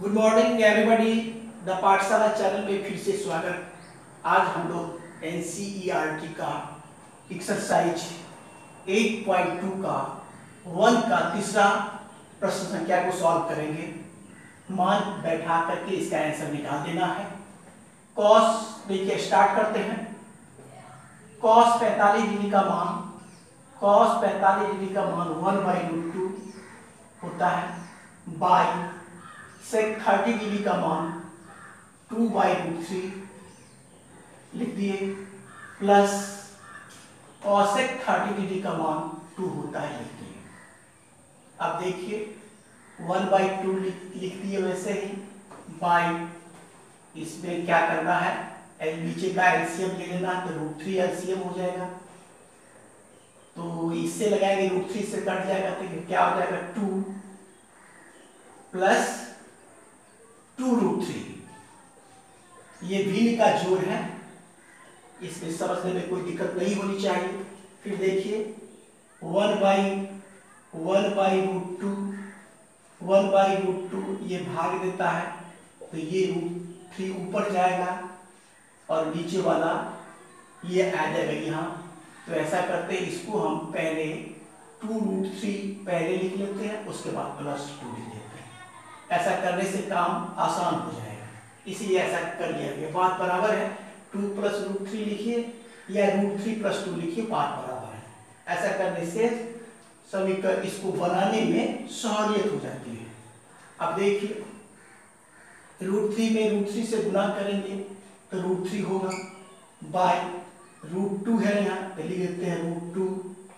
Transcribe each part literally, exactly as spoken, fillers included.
Good morning everybody. The Pathshala channel में फिर से स्वागत। आज हम लोग एनसीईआरटी का एक्सरसाइज आठ पॉइंट दो का वन का तीसरा प्रश्न संख्या को सॉल्व करेंगे। मान बैठा करके इसका आंसर निकाल देना है। कॉस देखिए स्टार्ट करते हैं। कॉस पैंतालीस डिग्री का मान कॉस पैंतालीस डिग्री का मान वन बाई रूट टू होता है बाई सेक थर्टी डिग्री का मान टू बाई रूट थ्री लिख दिए प्लस कॉसेक थर्टी डिग्री का मान टू होता है लिख दिए। अब देखिए वन बाई टू लिख दिए वैसे ही बाई इसमें क्या करना है एल नीचे का एलसीएम ले लेना तो रूट थ्री एलसीएम हो जाएगा। तो इससे लगाएंगे रूट थ्री से कट जाएगा तो क्या हो जाएगा two plus two root three. ये भिन्न का जोड़ है, इसमें समझने में कोई दिक्कत नहीं होनी चाहिए। फिर देखिए one by one by root two one by root two ये भाग देता है तो ये रूट थ्री ऊपर जाएगा और नीचे वाला ये आ जाएगा यहाँ। तो ऐसा करते हैं इसको हम पहले टू रूट थ्री पहले लिख लेते हैं उसके बाद प्लस टू लिख लेते हैं। ऐसा करने से काम आसान हो जाएगा, इसीलिए ऐसा कर लिया गया। बात बराबर है, टू प्लस रूट थ्री लिखिए या रूट थ्री प्लस टू लिखिए, बात बराबर है। ऐसा करने से समीकरण इसको बनाने में सहूलियत हो जाती है। अब देखिए रूट थ्री में रूट थ्री से गुणा करेंगे तो रूट थ्री होगा बाय रूट टू है यहाँ पे लिख देते हैं रूट टू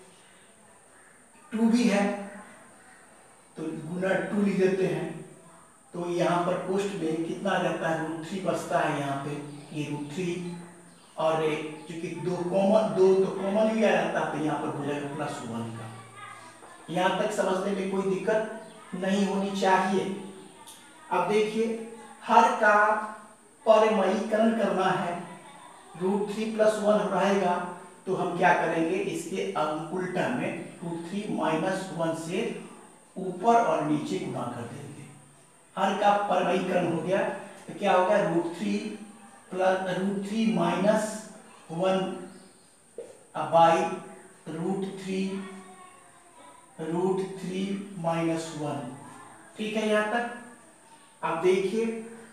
टू भी है तो गुना टू लिख देते हैं। तो यहाँ पर पोस्ट में कितना आ जाता है रूट थ्री बचता है यहाँ पे ये रूट थ्री और क्योंकि दो कॉमन दो तो कॉमन भी आ जाता है तो यहाँ पर हो जाएगा प्लस वन का। यहाँ तक समझने में कोई दिक्कत नहीं होनी चाहिए। अब देखिए हर का परिमयीकरण करना है, रूट थ्री प्लस वन रहेगा तो हम क्या करेंगे इसके उल्टा में रूट थ्री माइनस वन से ऊपर और नीचे गुणा कर देंगे। हर का परिमयीकरण हो गया तो क्या होगा root three plus root three minus one by root three root three minus one. ठीक है यहाँ तक। अब देखिए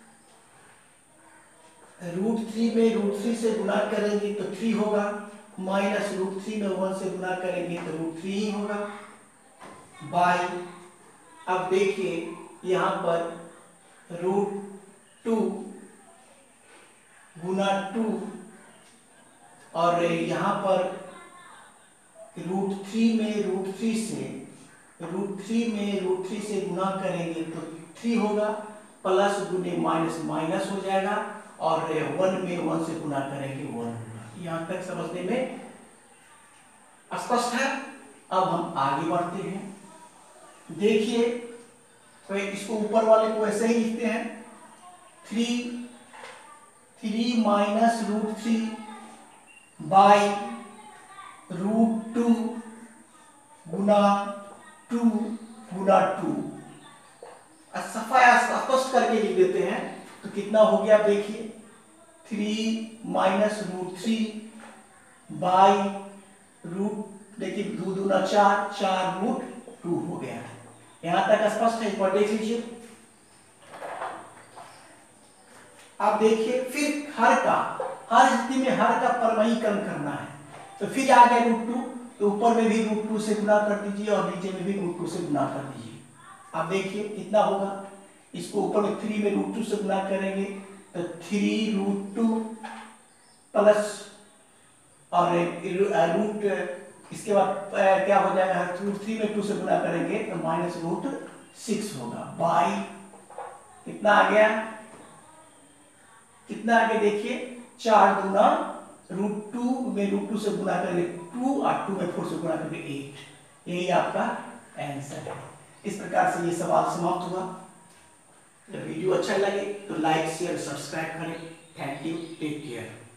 रूट थ्री में रूट थ्री से गुणा करेंगे तो थ्री होगा माइनस रूट थ्री में वन से गुणा करेंगे तो रूट थ्री ही होगा बाई। अब देखिए यहाँ पर रूट टू गुना टू और यहाँ पर रूट थ्री में रूट थ्री से रूट थ्री में रूट थ्री से गुणा करेंगे तो थ्री होगा प्लस गुने माइनस माइनस हो जाएगा और वन में वन से गुणा करेंगे वन होगा। यहाँ तक समझने में स्पष्ट है। अब हम आगे बढ़ते हैं। देखिए तो इसको ऊपर वाले को ऐसे ही लिखते हैं three three minus root three by root two गुना टू गुना टू। सफाया स्पष्ट करके लिख देते हैं तो कितना हो गया देखिए three minus root three by root देखिए दो दूना चार चार रूट टू हो गया। यहां तक स्पष्ट है, इस पर देख लीजिए। अब देखिए फिर हर का हर स्थिति में हर का परिमयीकरण करना है तो फिर आ गया रूट टू तो ऊपर में भी रूट टू से गुणा कर दीजिए और नीचे में भी रूट टू से गुणा कर दीजिए। अब देखिए कितना होगा, इसको ऊपर में थ्री में रूट टू से गुणा करेंगे तो थ्री रूट टू प्लस और रूट इसके बाद क्या हो जाएगा रूट थ्री में टू से गुणा करेंगे तो माइनस रूट सिक्स होगा बाई कितना आ गया कितना आगे देखिए चार गुना रूट टू में रूट टू से गुणा करेंगे टू और टू में फोर से गुणा करेंगे एट। यही आपका आंसर है। इस प्रकार से ये सवाल समाप्त हुआ। वीडियो अच्छा लगे तो लाइक शेयर सब्सक्राइब करें। Thank you, take care.